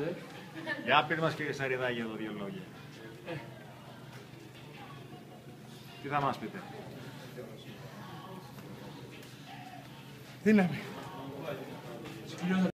Για πείτε μας, κύριε Σαριδάκη, εδώ δύο λόγια. Τι θα μας πείτε? Δύναμη.